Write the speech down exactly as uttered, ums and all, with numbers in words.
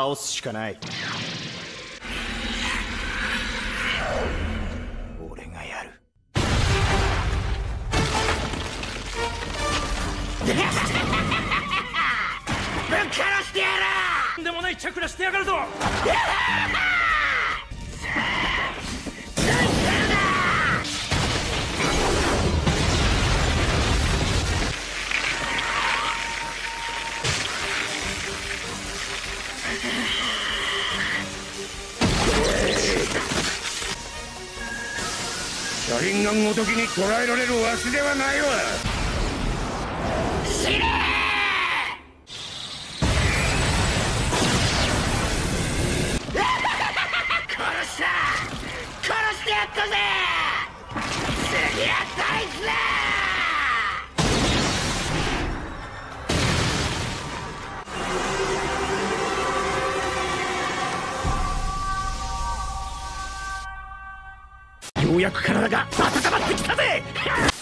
倒すしかない。俺がやる。 ぶっ殺してやる。 とんでもないチャクラしてやがるぞ。 シャリンガンごときに捕らえられるわしではないわ。死ねー殺した殺してやったぜ。次は大事だ。ようやく体が温まってきたぜ。